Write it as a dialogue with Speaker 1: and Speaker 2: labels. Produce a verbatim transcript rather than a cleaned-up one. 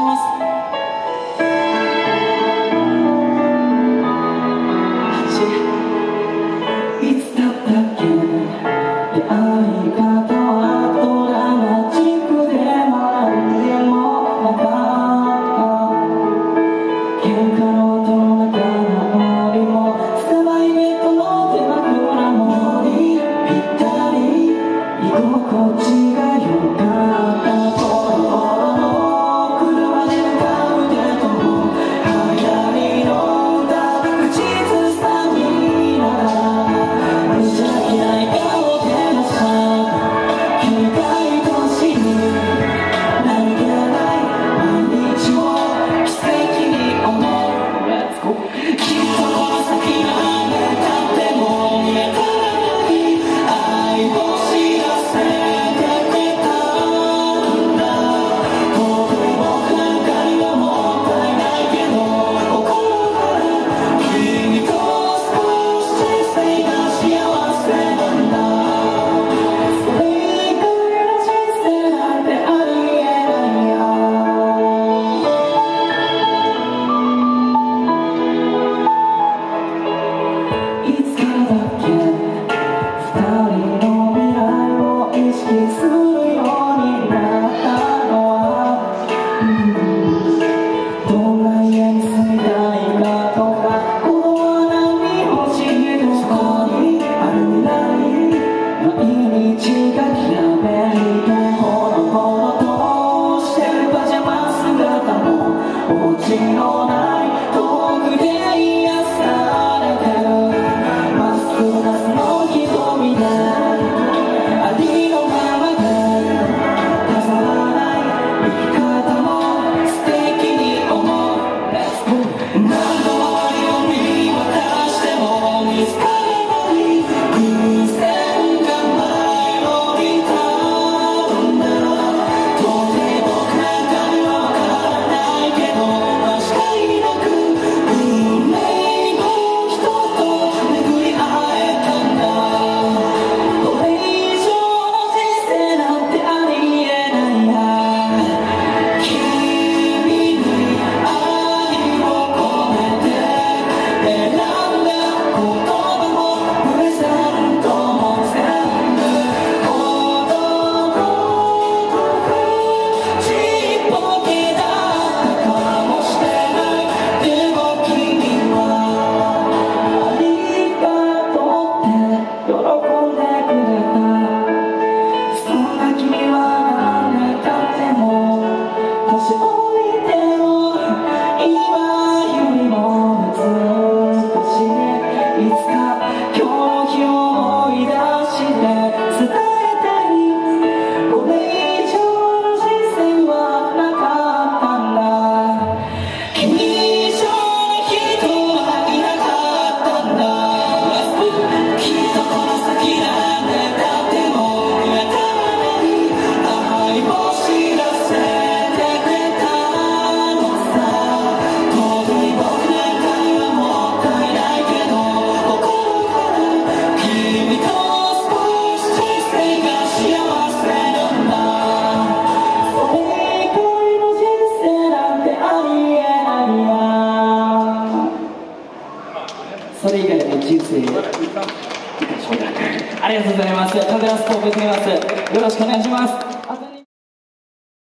Speaker 1: ます。いつだったっけ出会い方はドラマチックでなんでもなかった喧嘩の音の中なのにも狭いベッドの手枕もぴったり居心地が良かった頃の車で向かうデートも流行りの歌口ずさみながら無邪気な笑顔でのさ警戒としに何気ない毎日を奇跡に思う Let's go きっとこの先何年経っても見えたらない愛を知らせてくれたんだ遠い僕なんかにはもったいないけど心から君と少し人生が幸せなんだそれ以外の人生なんてありえないやいつからだっけ二人の未来を意識するようになったのは、うんどんな家に住みたいかとか子供は何欲しいとそこにある未来毎日がきらめいてほのぼのとしてるパジャマ姿もお家のない遠くで癒されてるまっすぐなその瞳でありのままで飾らない生き方も素敵に思う Let's go 何度周りを見渡しても見つからない偶然が舞い降りたんだろう到底僕なんかにはわからないけど間違いなく運命の人と巡り会えたんだこれ以上の人生なんてありえないや君に愛を込めて選んだ言葉もプレゼントも全部ことごとくちっぽけだったかもしれないでも君はありがとうって喜んでくれたそんな君は何年経っても年老いても今よりもずっとしいつか今日の日を思い出して伝えたいこれ以上の人生はなかったんだ君以上の人はいなかったんだきっとこの先何年経っても見当たらない愛を知らせてくれたのさ遠い僕なんかにはもったいないけど心から君と少し人生が幸せなんだそれ以外の人生なんてありえないやそれ以外の人生ありがとうございます。カメラスコープつけます。よろしくお願いします。